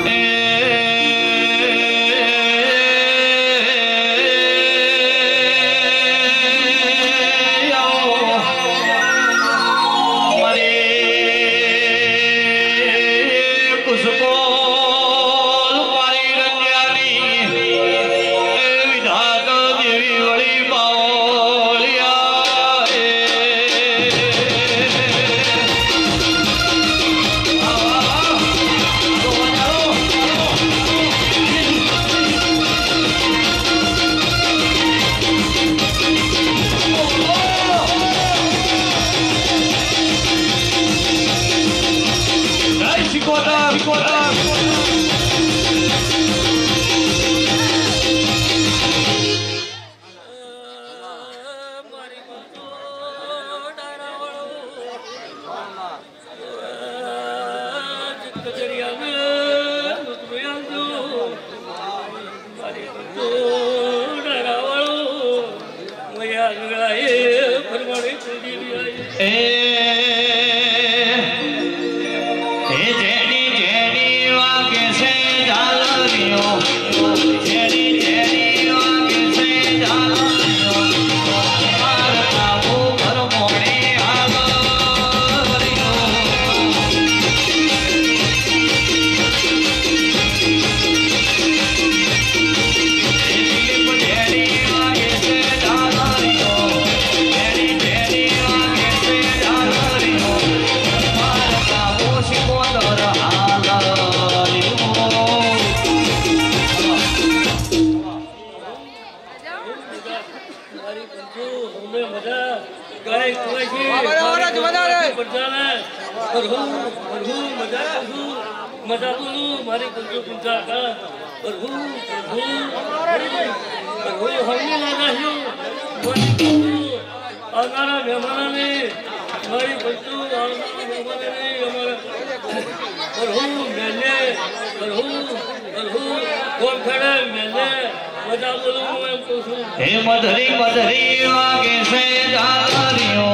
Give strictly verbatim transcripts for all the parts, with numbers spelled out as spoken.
मधुरी मधुरी आगे से जा रही हो,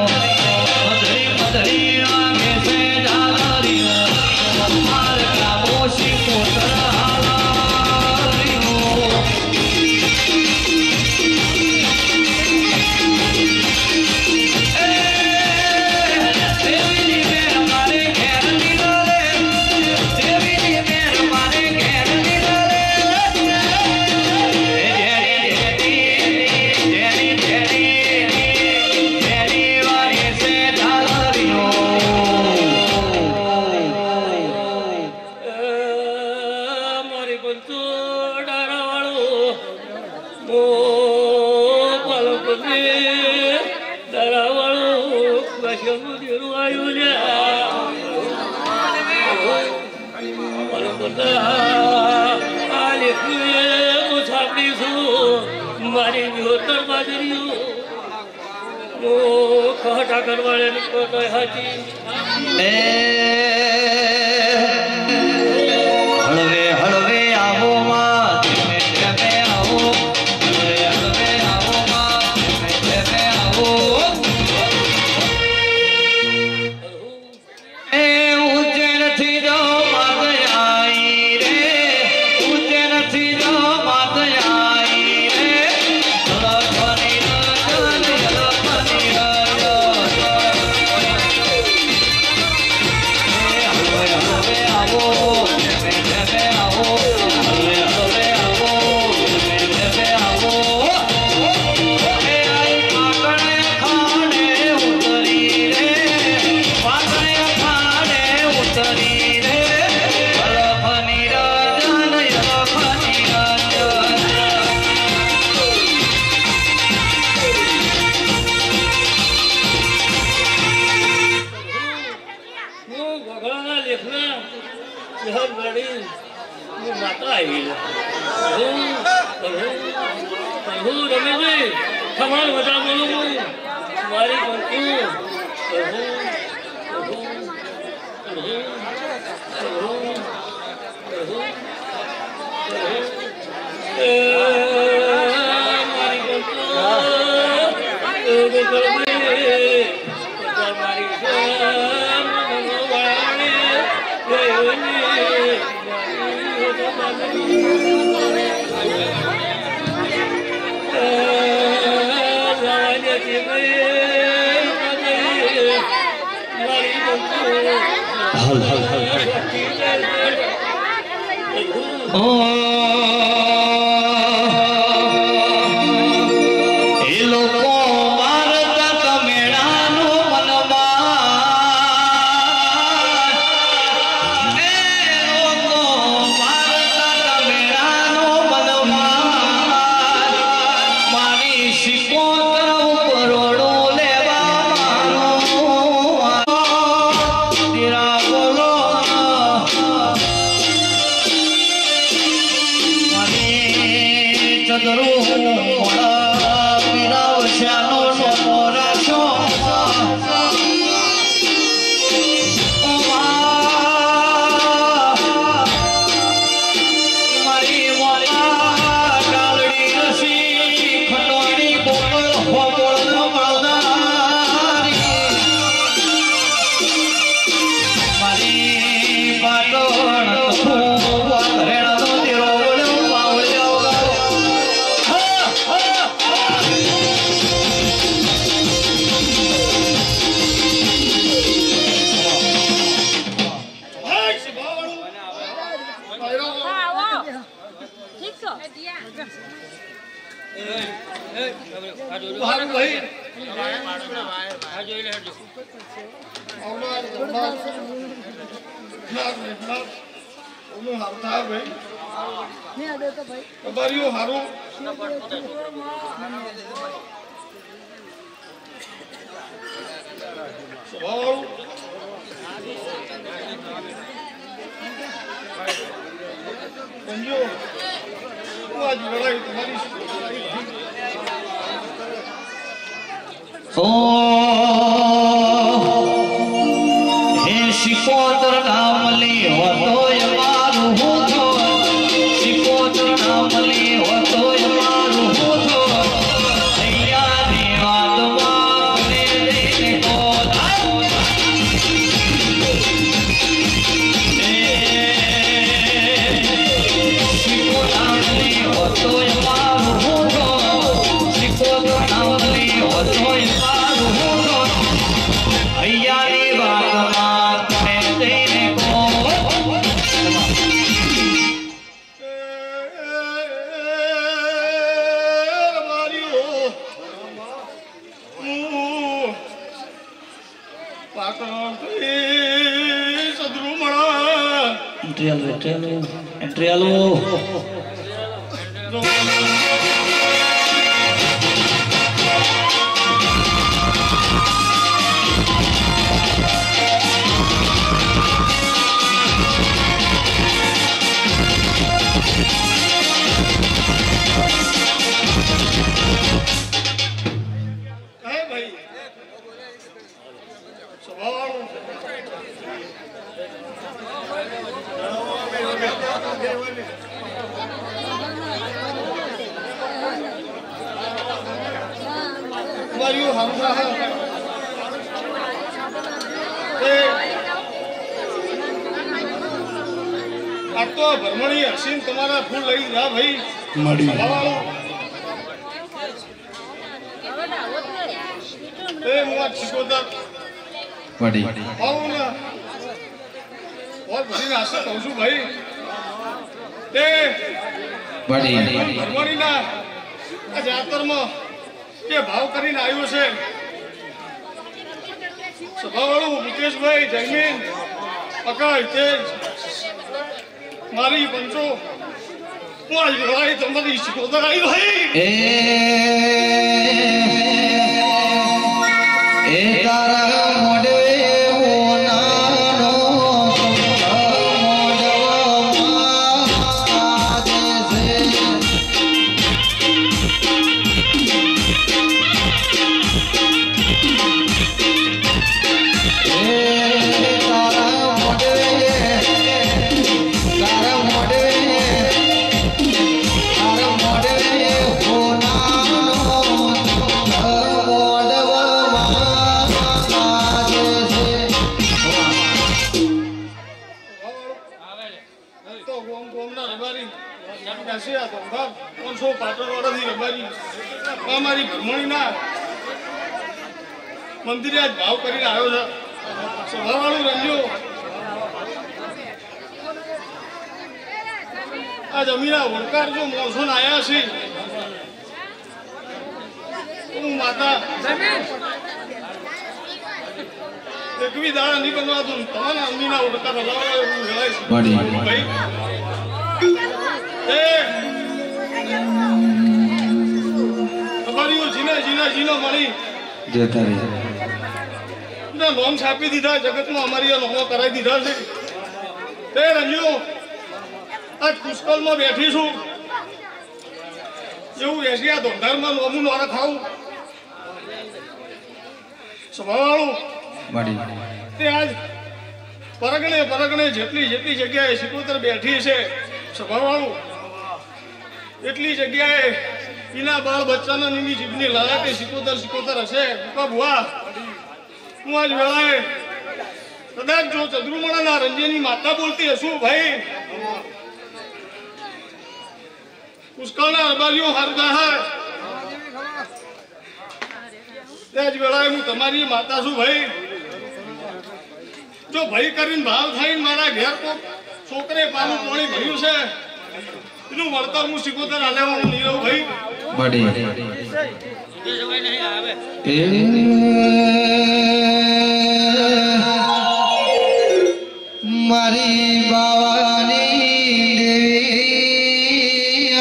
मधुरी मधुरी आगे से जा रही हो, हमारे खामोशी को तरह रही हो। देवी जी में हमारे घेर निराले, देवी जी में हमारे घेर निराले। मारी होतर बाजरियो वो कहटा करवाले को कह हाजी हलवे हलवे आओ मां में में आओ हलवे हलवे आओ मां में में आओ ए उज्जैन थी जो मात आई रे उज्जैन थी जो मात आई कमाल बता बोलो तुम्हारी बंकू हमारी હલ હલ હલ ઓ એ લોકો મારતા કમેણાનું મનમાં એ લોકો મારતા કમેણાનું મનમાં મારી શિકોતર ઉપરોડું લેવા મારું તેરા બોલો ચદરું મોડા પીરાવશ્યાનો સોનો રાખો મારી મોડા કાલડી રસી ખટોડી બોલ હોબળ મળનારી મારી બાટણ રેણનો તેરો હે શિકોતર નામલી હોતોય મારું હોતો શિકોતર નામલી હોતોય મારું હોતો અહીંયાની વાતમાં મને દઈને શિકોતર નામલી હોતોય મારું હોતો શિકોતર નામલી હોતોય મારું હોતો અહીંયાની વાતમાં તમે દઈને કહો એન્ટ્રી આલો તો ભરમણી હસીન તમારા ફૂલ લઈ જા ભાઈ મળી એ મુઆ શિકોતર પડી આવું ને ઓર ભરીને આશે કહું છું ભાઈ એ પડી ભરમણી ના આ જાતરમાં જે ભાવ કરીને આવ્યો છે સભાવાળું મુકેશભાઈ જયમીન પકડ તેજ મારી પંચો હું આજ ભાઈ તમારી શિકોતર આવી ભાઈ એ એ તારા મોડે હોનાનો મોડવામાં દેશે એ તારા મોડે તારા મોડે તારા મોડે હોનાનો ગોમ ગોમના રબારી કાશે આ ધંધા પાંચસો પાટણવાળાથી રબારી અમારી ભ્રમણીના મંદિરે આજ ભાવ કરીને આવ્યો છે સભાવાળું રંજો આજ અમીના વળકાર જો મોસન આવ્યા છે હું માતા એકવી દાડા નહીં બનવા દઉં તમારા અમીના વળકાર હલાવવા એવું કહેવાય છે ભાઈ એ તમારી જીના જીના જીનો મળી જય તારી ના નોમ છાપી દીધા જગતમાં અમારી નોમો કરાવી દીધા છે તે રંજો આજ પુષ્કળમાં બેઠી છું એવું એશિયા ધોધારમાં નોમું નોરા ખાવું સ્વભાવવાળું તે આજ પરગણે પરગણે જેટલી જેટલી જગ્યાએ સિકોતર બેઠી છે સ્વભાવવાળું એટલી જગ્યાએ એના બાળ બચ્ચાના નીની જીભની લાલાટે સિકોતર સિકોતર હશે ભુવા હું આજ વેળાએ કદાચ જો ચંદ્રુમણાના રંજેની માતા બોલતી હશું ભાઈ પુષ્કળના અરબારીઓ હારગા હે તે જ વેળાએ હું તમારી માતા છું ભાઈ જો ભાઈ કરીને ભાવ થઈને મારા ઘેર તો છોકરે પાનું પાણી ભર્યું છે એનું વળતર હું સિકોતર હાલેવાનું નહીં રહું ભાઈ બડી મારી બાવાની દેવી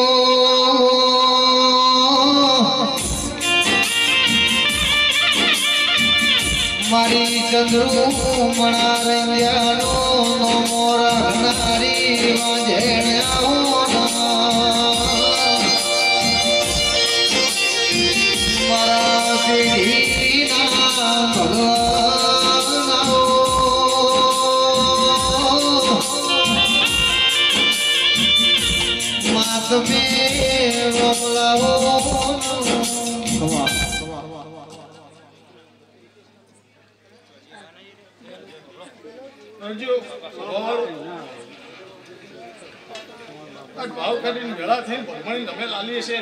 મારી ચંદ્રુમણા રંજાનો મોરા નારી વાજે મારા પેઢીના ભગવાન માતમે રોકલાવો ભાવ કરીને ભેળા થઈને ભગવાન તમે લાલીએ છે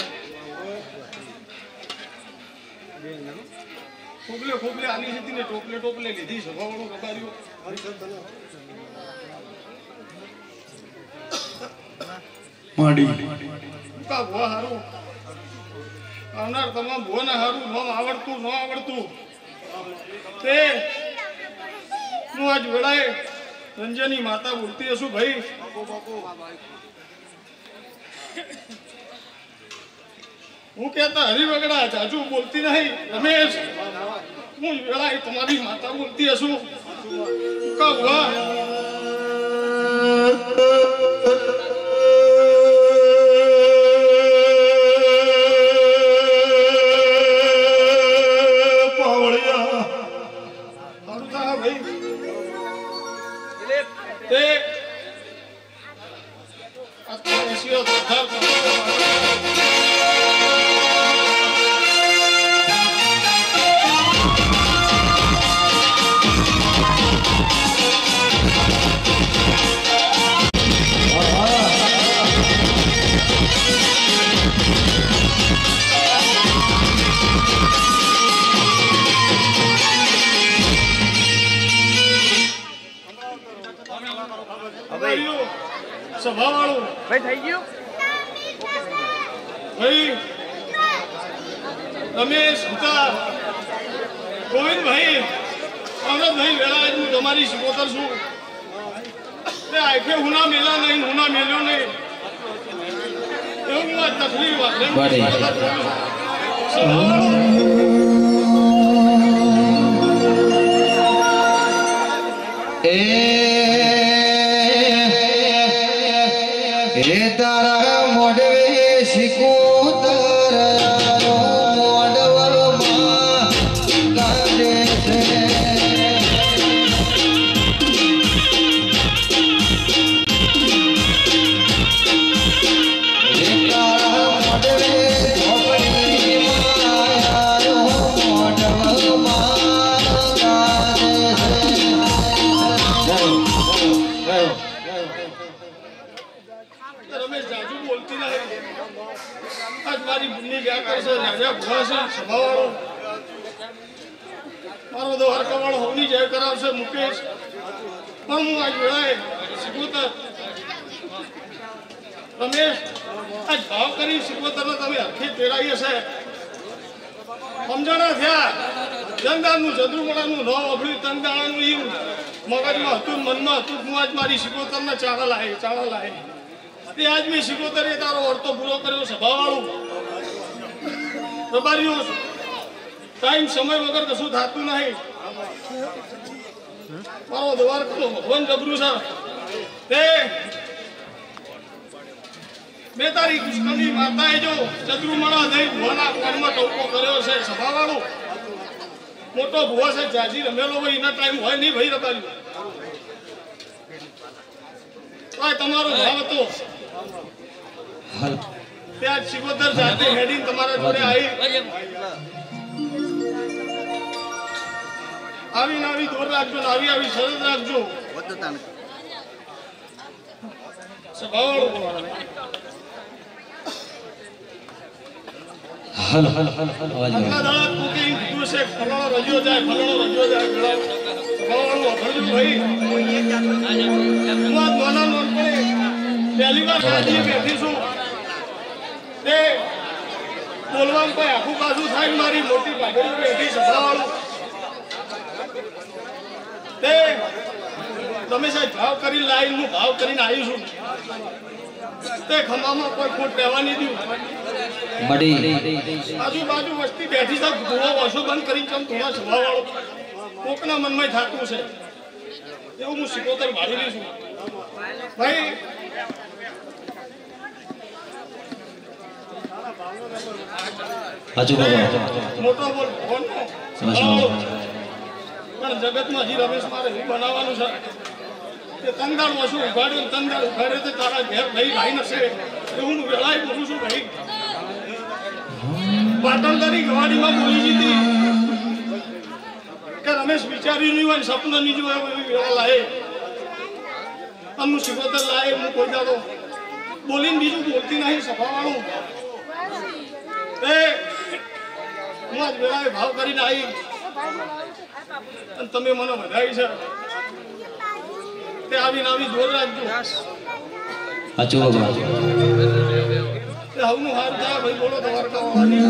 ખોબલે ખોબલે આલી હતી ને ટોપલે ટોપલે લીધી સભાવાળું રબાર્યું માડી કા ભુવા હારું આવનાર તમામ ભુવાને હારું નોમ આવડતું ન આવડતું તે હું આજ વેળાએ રંજની માતા બોલતી હશું ભાઈ હું કહેતા હરિવગડા જાજુ બોલતી નહીં રમેશ હું વેળાએ તમારી માતા બોલતી હશું કા ભુવા સભાવાળું ભાઈ થઈ ગયું ભાઈ રમેશ ઉતાર ગોવિંદભાઈ અમરતભાઈ વેળા હું તમારી સિકોતર છું તે આખે હુના મેલા નહીં હુના મેલ્યો નહીં એવું હું આ તકલીફ વાત એ એ તારા મોડવે સિકોતર મોડવમાં કાઢે છે એ તારા મોડવે ઝોપડીમાં મોડવમાં કાઢે છે મારી બુની ગયા કરશે રાજા ભુવા છે સભાવાળો મારો દ્વારકાવાળો હોની જય કરાવશે મુકેશ પણ હું આજ વેળાએ સિકોતર રમેશ આજ ભાવ કરી સિકોતરને તમે હરખી તેડાઈ હશે સમજણા થયા જનદારનું જદરુમણાનું ન અભળ્યું તંદાણાનું ઈ મગજમાં હતું મનમાં હતું હું આજ મારી સિકોતરના ચાળા લાય ચાળા લાય તે આજ મેં સિકોતરે તારો અર્થો પૂરો કર્યો સભાવાળું રબારીઓ ટાઈમ સમય વગર કશું થતું નહીં મારો દ્વારકાનો ભગવાન જબરું છે તે બે તારી કૃષ્ણની માતાએ જો ચતુર્મણા દઈ ભુવાના કાનમાં ટોપો કર્યો છે સભાવાળું મોટો ભુવા છે જાજી રમેલો હોય એના ટાઈમ હોય નહીં ભાઈ રબારી તમારો ભાવ હતો ત્યાં સિકોતર જાતે હેડીને તમારા જોડે આવી આવીને આવી દોર રાખજો ને આવી આવી સરળ રાખજો હલ હલ હલ હલ અવાજ આટલા દાડા તું કે કીધું છે ફલાણો રજ્યો જાય ફલાણો રજ્યો જાય ફલાણો અભળ્યું ભાઈ હું આ નાના નોનપણે પહેલી વાર ગાડીએ બેઠી છું તે બોલવામાં કોઈ આખું પાછું થાય મારી મોટી ભાગીઓ બેઠી સભાવાળું તે તમે સાહેબ ભાવ કરી લાઈન હું ભાવ કરીને આવી છું તે ખમામાં કોઈ ખોટ રહેવા નહીં દઉં આજુબાજુ વસ્તી બેઠી છે ધોવા ઓછો બંધ કરીને ચમ ધોવા સભાવાળો કોકના મનમાં થતું છે એવું હું સિકોતર વાળી લઈશું ભાઈ હાજુ મોટો બોલ કોનો પણ જગતમાં હજી રમેશ મારે એવું બનાવવાનું છે કે તંદાળ ઓછું ઉઘાડ્યું તંદાળ ઉઘાડે તો તારા ઘેર ભાઈ ભાઈ નશે એવું હું વેળાએ બોલું છું ભાઈ પાટણદારી ગવાડીમાં બોલી દીધી કે રમેશ વિચાર્યું નહીં હોય સપનું નહીં જોયું એવી વેળા લાવે અને હું સિકોતર લાવે હું કોઈ દાડો બોલીને બીજું બોલતી નહીં સભાવાળું એ હું આજ વેળાએ ભાવ કરીને આવી અને તમે મને વધારી છે તે આવીને આવી જોર રાખજો હાચું ભગવાન તે હવનું હાર થાય ભાઈ બોલો દ્વારકા વાળાની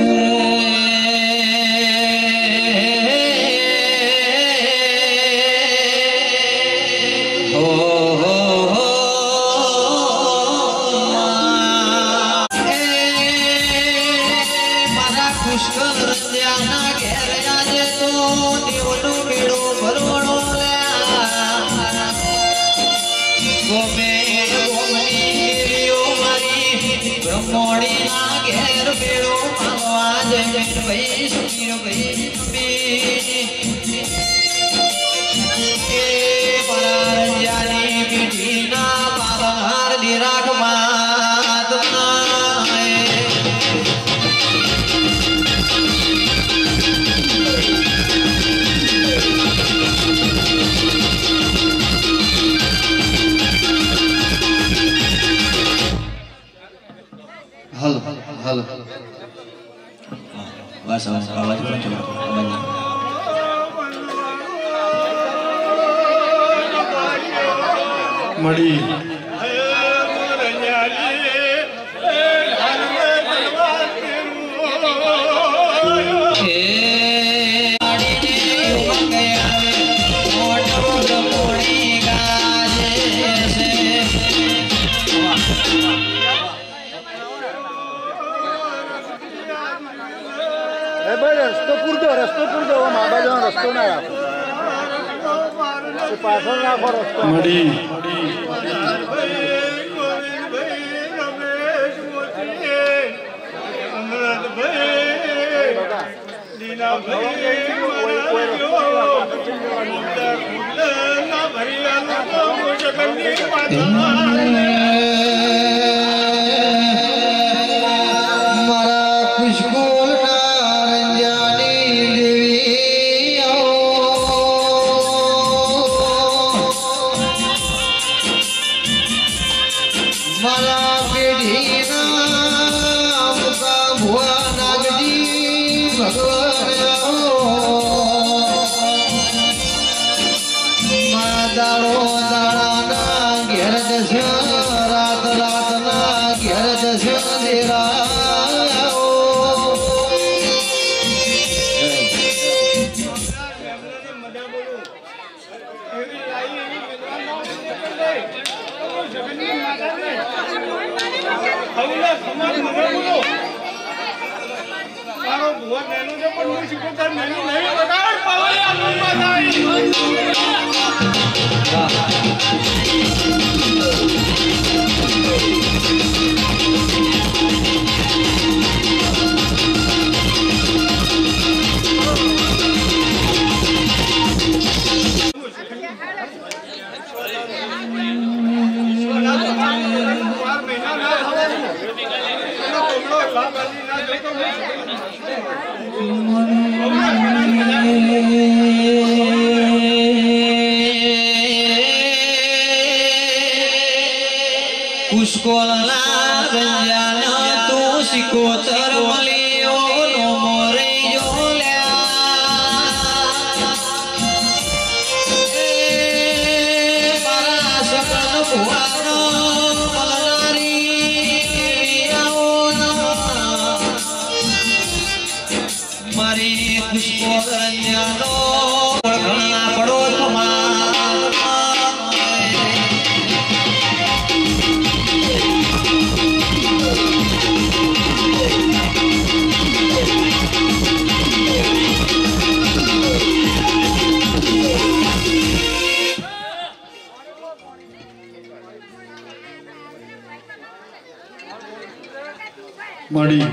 હલ હલ બસ અવાજ પણ મળી રસ્તો પૂરતો રસ્તો પૂરતો મા બાજુ રસ્તો ના રાખો પાછળ રાખો રસ્તો મળી મારા પેઢીના જશે રાત રાતના ઘેર જશે દેરાઓ પુષ્કોલના રંજાના તું સિકોતર મળ્યો નો મોરે જો લ્યા મારા સકન ભુવાનો મલનારી મારી પુષ્કોલ રંજાનો ઘણા પડો મળી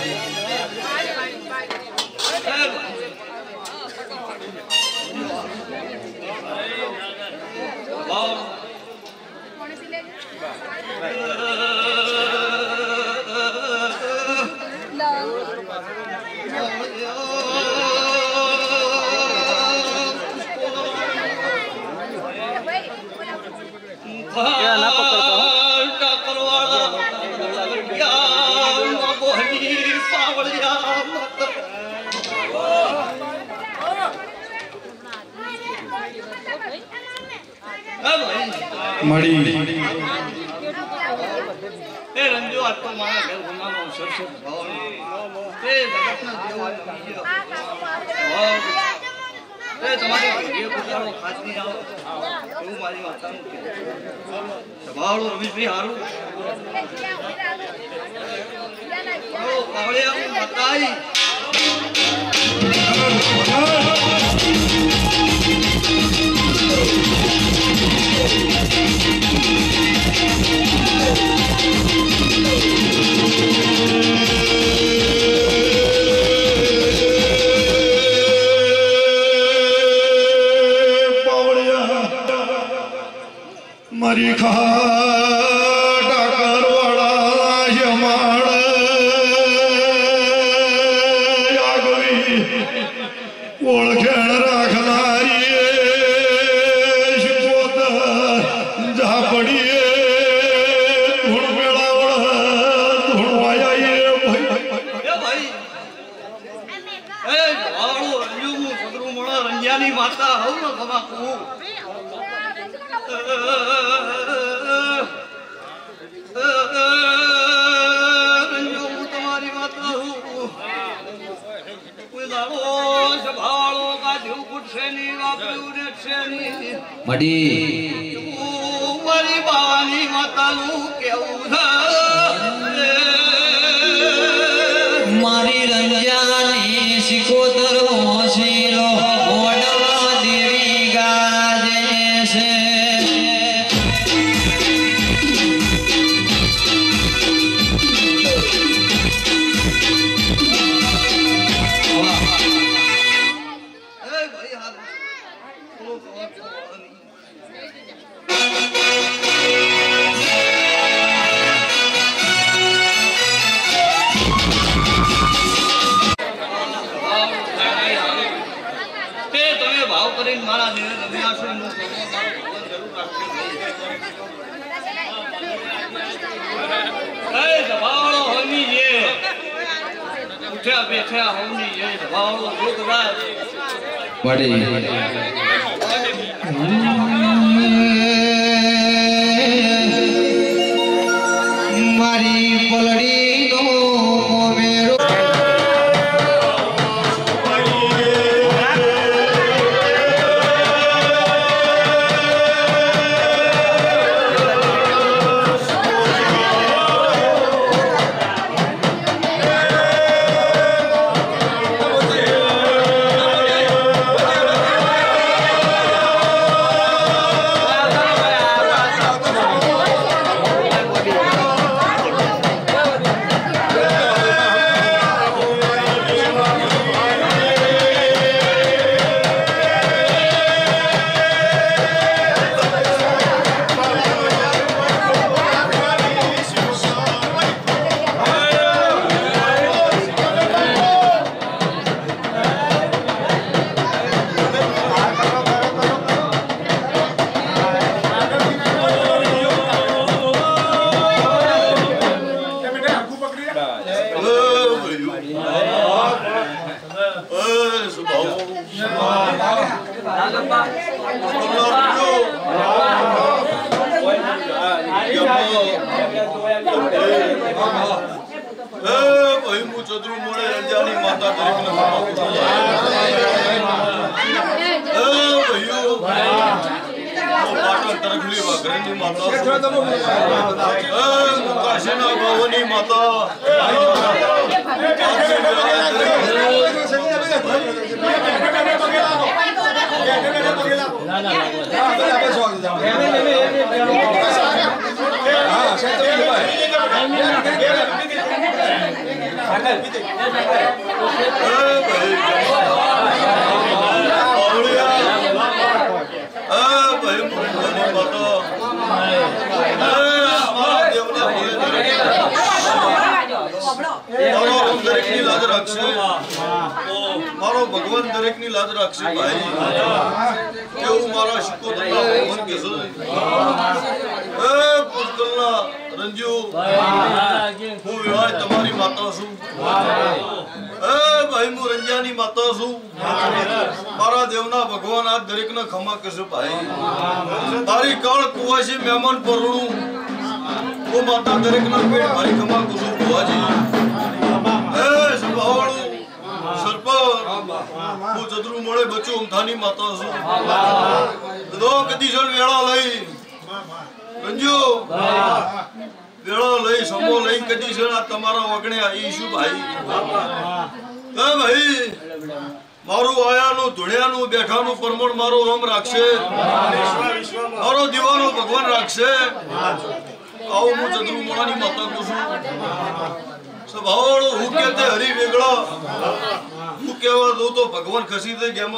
મળી એ રંજો આ તો મારા ઘર ગુમાનો સરસે ભાવ એ જગતના દેવ એ તમારી ઘરે પુજારો ખાતની આવો એવું મારી વાતાનું કે સભાળો રમેશભાઈ હારું ઓ કાવળે આવું મતાઈ મારી ખાટા કરવાળા જમાડ આગવી ઓળખેણ રાખનારી શિકોતર ઝાપડીએ ધૂણ મેળાવળ ધૂણ વાયા ભાઈ એ વાળો રંજુ સદરુ મળા રંજાની માતા હવ ન તમાકુ રંજો તમારી માતા હું કોઈ દાડો સભાળો કાઢ્યું કુટશે ની વાપર્યું રેટશે ની મડી મારી બાવાની માતાનું કેવું મારી રંજાની સિકોતર હોશીલો ઓડવા દેવી ગાજે છે મારા નિર્ણય અભ્યાસનું જરૂર રાખશે સભાવાળો હોની છે ઉઠ્યા બેઠ્યા હોની છે સભાવાળો જોગરાજ મળી ભાઈ હું ચતુર મોડે રંજાની માતા તરીકે પાટણ તરફલી વાઘરેની માતા કાશીના ભવાની માતા દરેકની લાજ રાખશે મારો ભગવાન દરેકની લાજ રાખશે ભાઈ કેવું મારા શિકોતરના ભગવાન કે છે એ પુષ્કરના રંજુ હું વિવાહ તમારી માતા છું એ ભાઈ હું રંજાની માતા છું મારા દેવના ભગવાન આ દરેકને ખમા કરશે ભાઈ તારી કાળ કુવાસી મહેમાન પરણું હું માતા દરેકના પેટ મારી ખમા કુસુમ કુવાજી હું ચતુર મોડે બચ્ચું ઉમથાની માતા છું દો કદી જણ વેળા લઈ રંજુ વેળા લઈ સમો લઈ કદી જણ આ તમારા વગણે આવી છું ભાઈ હે ભાઈ મારું આયાનું ધુણ્યાનું બેઠાનું પરમણ મારો રોમ રાખશે મારો દીવાનો ભગવાન રાખશે આવું હું ચતુર મોડાની માતા કહું છું સભાવાળો હું કેતે હરી વેગળો હું કેવા દઉં તો ભગવાન ખસી દે કેમ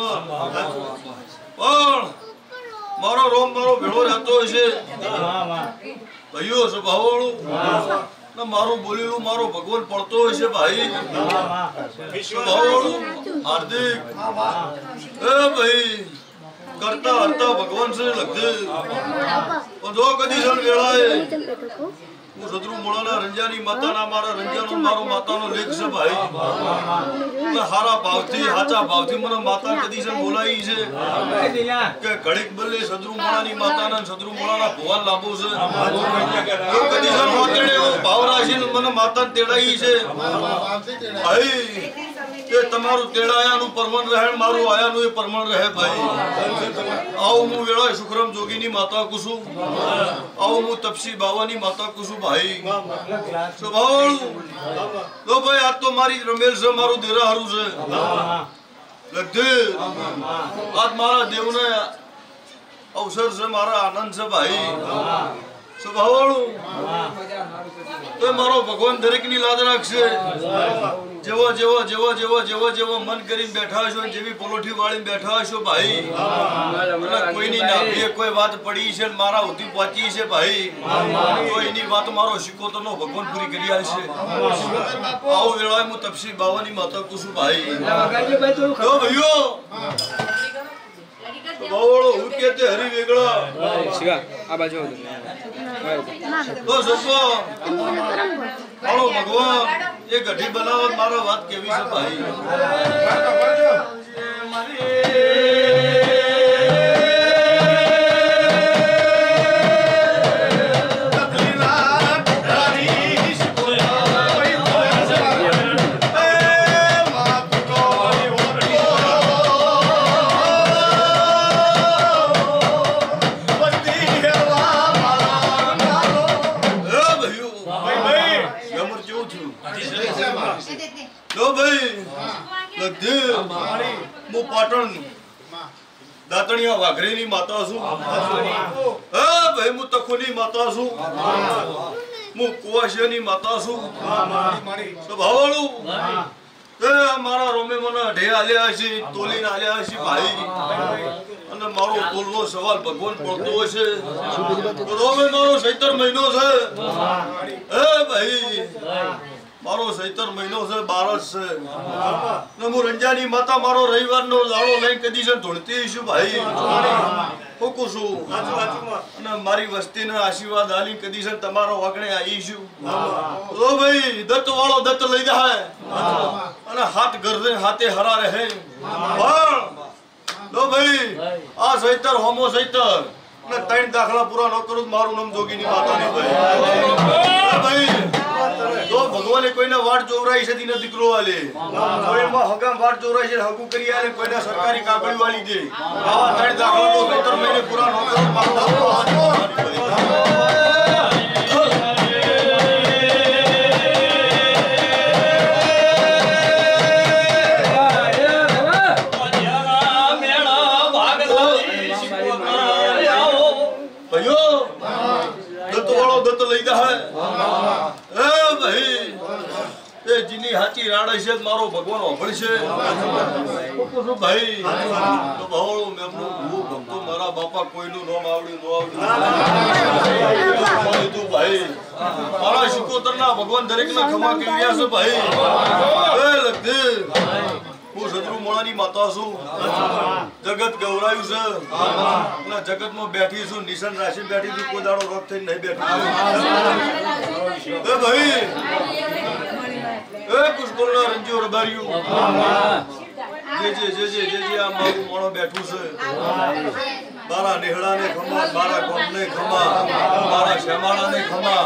પણ મારો રોમ મારો ભેળો રહેતો હશે ભાઈઓ સભાવાળું ના મારું બોલેલું મારો ભગવાન પડતો હશે ભાઈ સભાવાળું હાર્દિક એ ભાઈ કરતા હરતા ભગવાન છે લગતે જો કદી જણ વેળાએ હું સદરુ મોળાના રંજાની માતાના મારા રંજાનો મારો માતાનો લેખ છે ભાઈ હારા ભાવથી હાચા ભાવથી મને માતા કદી છે બોલાવી છે કે ઘડીક બલ્લે સદરુ મોળાની માતાના સદરુ મોળાના ભુવાન લાંબો છે કદી છે મોતડે એવો ભાવ રાશીને મને માતા તેડાઈ છે ભાઈ એ તમારું તેડાયાનું પરમણ રહે મારું આયાનું એ પરમણ રહે ભાઈ આવું હું વેળા શુક્રમ જોગીની માતા કુસુમ આવું હું તપસી બાવાની માતા કુસુમ ભાઈ સ્વભાવ તો ભાઈ આ તો મારી રમેલ છે મારું દેરા હારું છે લગતે આજ મારા દેવને અવસર છે મારા આનંદ છે ભાઈ સ્વભાવવાળું તો મારો ભગવાન દરેકની લાજ રાખશે જેવો જેવો જેવો જેવો જેવો જેવો મન કરીને બેઠા છો જેવી પોલોઠી વાળીને બેઠા છો ભાઈ કોઈની નાભીએ કોઈ વાત પડી છે મારા ઉધી પહોંચી છે ભાઈ કોઈની વાત મારો શિકોતરનો ભગવાન પૂરી કરી આલશે આવો વેળાએ હું તપસી બાવાની માતા કુસુમ ભાઈ તો ભાઈઓ બાવળો હું કેતે હરી વેગળા શિવા આ બાજુ તો સસો મારો ભગવાન એ ગઢી બનાવત મારો વાત કેવી છે ભાઈ હું પાટણ દાતણિયા વાઘરેની માતા છું હા ભાઈ હું તખોની માતા છું હું કુવાશિયાની માતા છું સ્વભાવવાળું મારા રોમે મને અઢે આલ્યા છે તોલીને આલ્યા છે ભાઈ અને મારો તોલનો સવાલ ભગવાન પડતો હશે રોમે મારો સૈતર મહિનો છે હે ભાઈ મારો સૈતર મહિનો છે બારસ છે ને હું રંજાની માતા મારો રવિવારનો દાડો લઈને કદી છે ધૂળતી છું ભાઈ ફૂકું છું અને મારી વસ્તીને આશીર્વાદ આલી કદી છે તમારો વાગણે આવી છું તો ભાઈ દત્ત વાળો દત્ત લઈ જાય અને હાથ ગરદે હાથે હરા રહે પણ તો ભાઈ આ સૈતર હોમો સૈતર ને ત્રણ દાખલા પૂરા ન કરું મારું નામ જોગીની માતાની ભાઈ ભાઈ તો ભગવાને કોઈને વાટ જોવરાઈ છે દીને દીકરો આલે કોઈમાં હગામ વાટ જોવરાઈ છે હગુ કરી આલે કોઈને સરકારી કાગળી વાળી દે આવા ત્રણ દાખલા તો સત્તર મહિને પૂરા ન કરું મારું નામ હાચી રાડા છે મારો ભગવાન ઓભળશે પૂછું ભાઈ તો બહોળો મેમનો ભૂ ભક્તો મારા બાપા કોઈનું નામ આવડ્યું ન આવડ્યું તું ભાઈ મારા શિકોતરના ભગવાન દરેકના ખમા કરી રહ્યા છે ભાઈ એ લગદે હું શત્રુ મોળાની માતા છું જગત ગૌરાયું છે અને જગતમાં બેઠી છું નિશાન રાશિ બેઠી છું કોઈ દાડો રોગ થઈને નહીં બેઠી એ ભાઈ એ પુષ્કળના રંજીઓ રબાર્યું જે જે જે જે જે જે આ મારું મોણો બેઠું છે મારા નેહડાને ખમા મારા ગોમને ખમા મારા શ્યામાળાને ખમા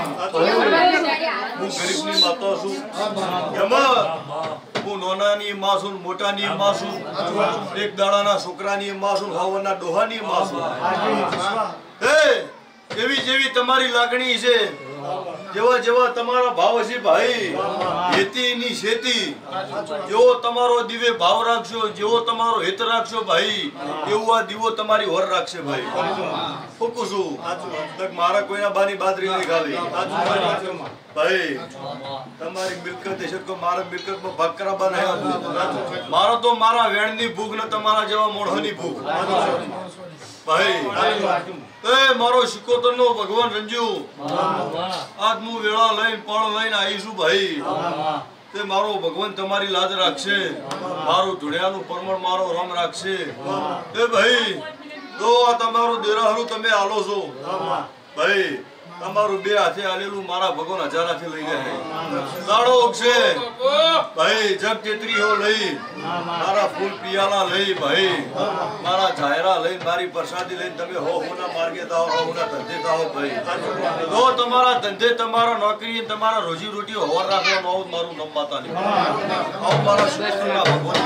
હું ગરીબની માતા છું એમાં હું નોનાની માં છું મોટાની માં છું એક દાડાના છોકરાની માં છું હાવરના ડોહાની માં છું એ જેવી જેવી તમારી લાગણી છે જેવા જેવા તમારા ભાવ છે ભાઈ ખેતીની ખેતી જેવો તમારો દિવે ભાવ રાખશો જેવો તમારો હેત રાખશો ભાઈ એવું આ દીવો તમારી હોર રાખશે ભાઈ ફૂકું છું મારા કોઈના બાની બાદરી નહીં ખાલી ભાઈ તમારી મિલકત છે તો મારા મિલકતમાં ભાગ કરાવવા નહીં મારો તો મારા વેણની ભૂખ ને તમારા જેવા મોઢાની ભૂખ ભાઈ એ મારો શિકોતરનો ભગવાન રંજુ આજ હું વેળા લઈને પણ લઈને આવીશું ભાઈ તે મારો ભગવાન તમારી લાજ રાખશે મારું ધુણિયાનું પરમણ મારો રમ રાખશે એ ભાઈ તો આ તમારું દેરાહરું તમે આલો છો ભાઈ તમારું બે હાથે આલેલું મારા ભગવાન હજારાથી લઈ ગયા દાડો ઉગશે ભાઈ જગ તેત્રી હો લઈ મારા ફૂલ પિયાલા લઈ ભાઈ મારા જાયરા લઈ મારી પ્રસાદી લઈને તમે હો હોના માર્ગે જાઓ હો હોના ધંધે જાઓ ભાઈ તો તમારા ધંધે તમારા નોકરી તમારા રોજી રોટી હોર રાખવાનો આવું મારું નામ માતા નહીં આવું મારા શ્રેષ્ઠના ભગવાન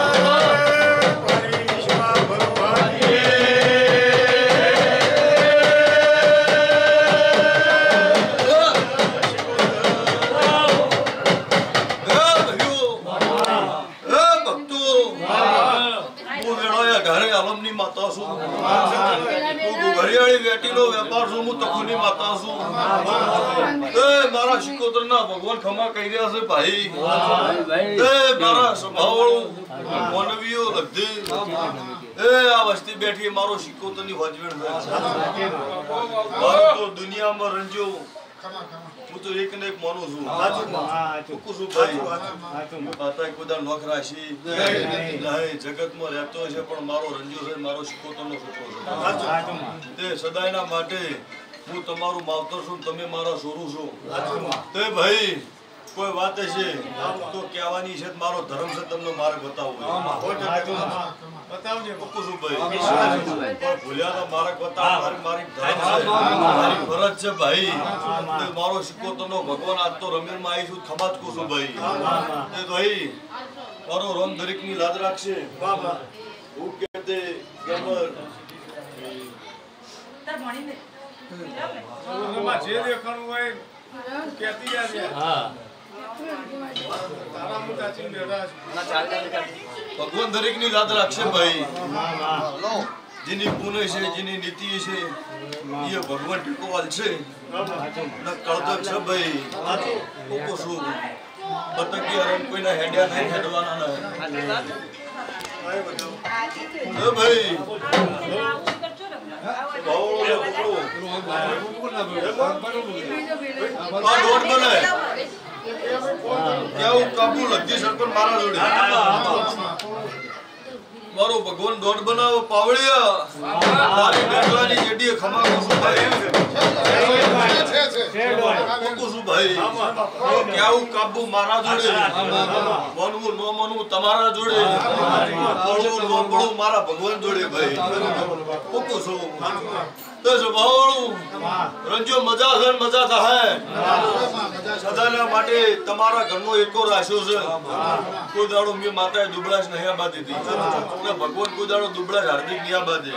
ભગવાન ખમા કહી રહ્યા છે ભાઈ મારા સ્વભાવવાળું માનવીઓ લગતી એ આ વસ્તી બેઠી મારો શિકોતરની વજવેણ થાય તો દુનિયામાં રંજો હું તો એક ને એક માનું છું છું ભાઈ માતા કુદા નોખરા છે જગતમાં રહેતો છે પણ મારો રંજો છે મારો શિકોતરનો છોકરો છે તે સદાયના માટે હું તમારું માવતર છું તમે મારા સોરું છો તે ભાઈ કોઈ વાત છે તો કહેવાની છે મારો ધર્મ છે તમને માર્ગ બતાવો બતાવજે પક્કું ભાઈ ભૂલ્યા માર્ગ બતાવો મારી મારી ફરજ છે ભાઈ મારો શિકોતરનો ભગવાન આજ તો રમેર માં આવી છું ખમાત કું છું ભાઈ એ ભાઈ મારો રોમ દરેક ની લાજ રાખશે હું કહેતે ગમર જે દેખાણું હોય કેતી જાય હા ભગવાન દરેક ની લાદ રાખશે ભાઈ જેની પુણ્ય છે જેની નીતિ છે એ ભગવાન ટીકોવાલ છે કળતર છે ભાઈ શું પતંગી રંગ કોઈના હેડ્યા નહીં હેડવાના નહીં ભાઈ મારો ભગવાન દોડ બનાવો પાવળિયા તારી બેઠવાની જેડી ખમા કુસુ ભાઈ કેવું કાબુ મારા જોડે મનવું નો મનવું તમારા જોડે પડવું નો પડવું મારા ભગવાન જોડે ભાઈ કુસુ તો સ્વભાવવાળું રંજો મજા છે મજા થાય સદાના માટે તમારા ઘરનો એકો રાખ્યો છે કોઈ દાડો મેં માતાએ દુબળાશ નહીં આબા દીધી ભગવાન કોઈ દાડો દુબળાશ હાર્દિક નહીં આબા દે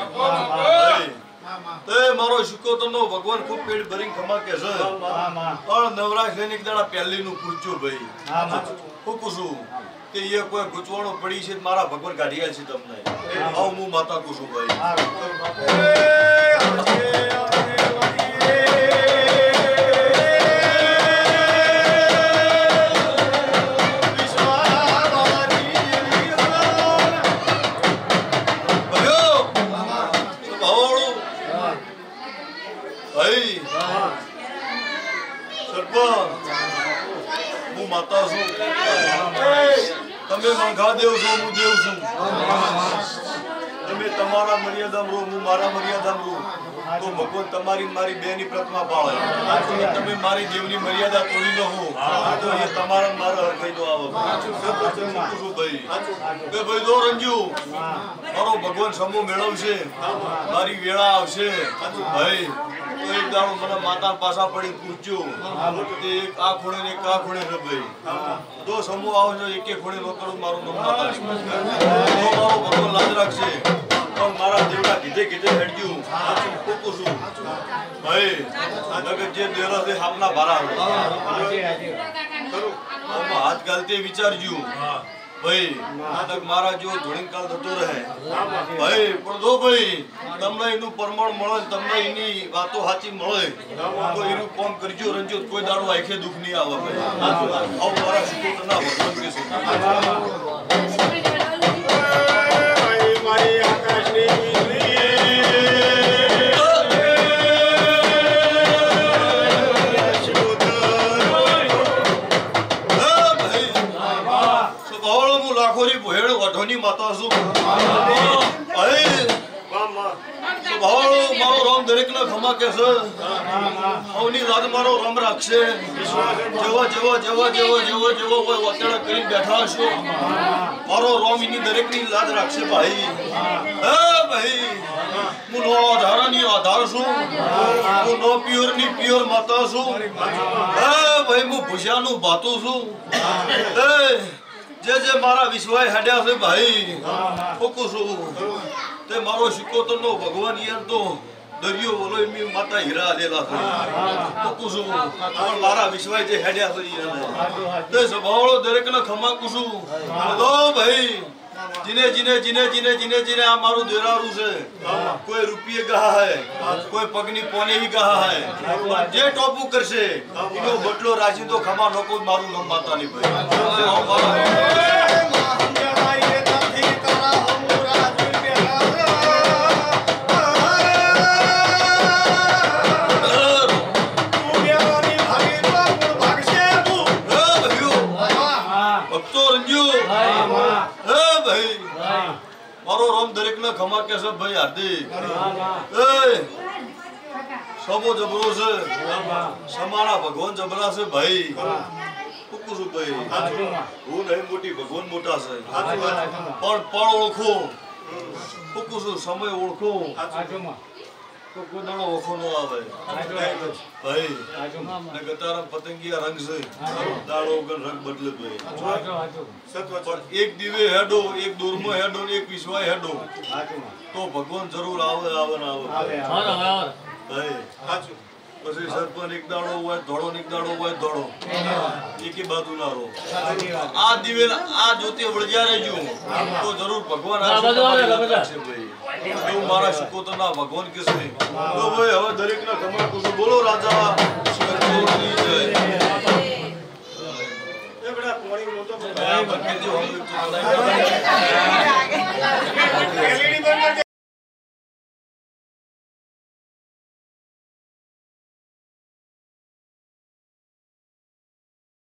એ મારો શુકોતરનો ભગવાન ખૂબ પેટ ભરીને ખમા કે છે પણ નવરાશ લઈને એક દાડા પહેલી નું પૂછજો ભાઈ હું પૂછું કે એ કોઈ ગુચવાણો પડી છે મારા ભગવાન કાઢી આલ છે તમને આવ હું માતા કુસુમ ભાઈ તમે મંગા દેવ છો હું દેવ છું તમે તમારા મર્યાદામાં રહો હું મારા મર્યાદામાં રહું તો ભગવાન તમારી મારી બે ની પ્રતિમા પાળે તમે મારી દેવની મર્યાદા તોડી લો તો એ તમારા મારા હરખાઈ નો આવે ભાઈ કે ભાઈ દો રંજુ મારો ભગવાન સમૂહ મેળવશે મારી વેળા આવશે ભાઈ તો એક દાડો મને માતા પાછા પડી પૂછજો એક આ ખૂણે ને એક આ ખૂણે છે ભાઈ દો સમૂહ આવજો એક એક ખૂણે નો કરું મારું નામ માતા તો મારો ભગવાન લાજ રાખશે પણ મારા દેવડા કીધે કીધે હેડજો પૂછું ભાઈ નગર જે દેરા છે આપના ભારા હાથ ગાલતે વિચારજો ભાઈ નાટક મારા જો ધોળીન કાળ થતો રહે ભાઈ પણ જો ભાઈ તમને એનું પ્રમાણ મળે તમને એની વાતો સાચી મળે તો એનું કામ કરજો રંજો કોઈ દાડો આંખે દુઃખ નહીં આવે ભાઈ આવ મારા શુકોતરના ભગવાન કે છે મારી આકાશની લાખોરી ભોયડ વઢોની માતા છું ભાવળો મારો રામ દરેક ને ખમા કે છે અવની લાદ મારો રામ રાખશે જેવો જેવો જેવો જેવો જેવો જેવો કોઈ વતેડા કરી બેઠા છો મારો રામ એની દરેક ની લાદ રાખશે ભાઈ હે ભાઈ હું નો આધારની આધાર છું હું નો પ્યોર ની પ્યોર માતા છું હે ભાઈ હું ભૂસ્યાનું ભાતું છું હે જે જે મારા વિશ્વાય હેડ્યા છે ભાઈ ફોકું છું તે મારો શિકોતરનો ભગવાન યાર તો દરિયો બોલો એમની માતા હીરા આલેલા છે ફોકું છું પણ મારા વિશ્વાય જે હેડ્યા છે તે સ્વભાવળો દરેકને ખમાકું છું તો ભાઈ जिने जिने जिने जिने जिने जिने आ मारू देरारू से कोई रुपये कहा है कोई पगनी पोने ही कहा है जे टॉपू करसे इनो बटलो राशि तो खमा नको मारू नाम माता नहीं भाई मारो राम दरेक ने खमा के सब भाई हार्दिक ए सबो जबरो से समाना भगवान जबरा से भाई कुकुसु भाई वो नहीं मोटी भगवान मोटा से पर पर ओळखो कुकुसु समय ओळखो तो कोदानो ओळखो नो आवे भाई ने गतारा पतंगिया रंग से दाड़ो का रंग बदले भाई पर एक दिवे हेडो एक दूरमो हेडो एक विश्वाय हेडो तो भगवान जरूर आवे आवे ना आवे हां हां भाई साचू પછી સરપંચ એક દાડો હોય ધોળો એક દાડો હોય ધોળો એકે બાજુ ના રો આ દિવે આ જોતે વળજા રહેજો તો જરૂર ભગવાન આ બાજુ આવે છે ભાઈ એવું મારા શુકોતરના ભગવાન કે છે તો ભાઈ હવે દરેક ના ખમા કુછ બોલો રાજા શિવજી જય એ બડા પોણી મોટો ભાઈ બકે જો